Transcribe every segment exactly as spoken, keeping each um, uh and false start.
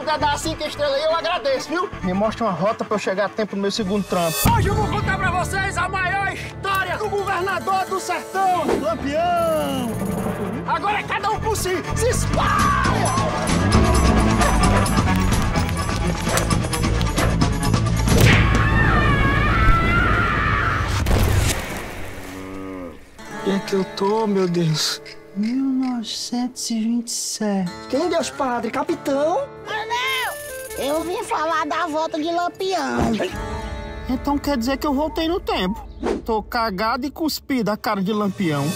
puder dar cinco estrelas aí, eu agradeço, viu? Me mostra uma rota pra eu chegar a tempo no meu segundo trampo. Hoje eu vou contar pra vocês a maior história do governador do sertão, Lampião. Agora é cada um por si. Se espalha! E é que eu tô, meu Deus? mil novecentos e vinte e sete. Quem, Deus Padre? Capitão? Não! Eu vim falar da volta de Lampião. Então quer dizer que eu voltei no tempo. Tô cagado e cuspido a cara de Lampião.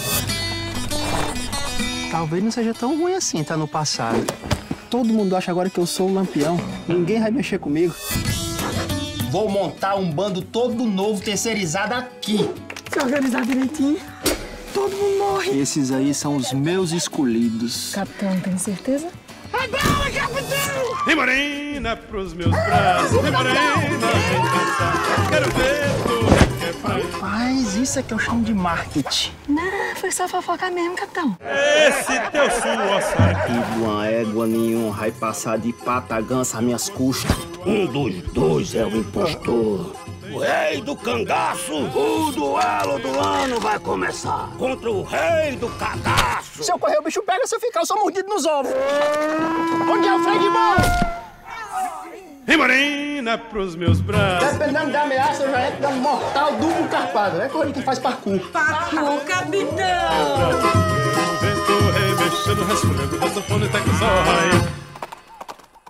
Talvez não seja tão ruim assim, tá no passado. Todo mundo acha agora que eu sou o Lampião. Ninguém vai mexer comigo. Vou montar um bando todo novo, terceirizado aqui. Se organizar direitinho, todo mundo morre. Esses aí são os meus escolhidos. Capitão, tem certeza? Agora, capitão! E morena pros meus braços, e morena, vem cantar. Quero ver tu que é pra mim. Rapaz, isso é que eu chamo de marketing. Não, foi só fofocar mesmo, capitão. Esse teu suor sabe. E uma égua nenhum vai passar de pata gansa às minhas custas. Um dos dois é o impostor. O rei do cangaço, o duelo do ano vai começar contra o rei do cagaço. Se eu correr, o bicho pega, se eu ficar, eu sou mordido nos ovos. Onde é o freio de mão? E morena pros meus braços. Dependendo da ameaça, eu já entro dando mortal duplo carpado. É corrida que faz parkour. Parkour, capitão! Vento remexendo, resfolhando, da sanfona até que só raia.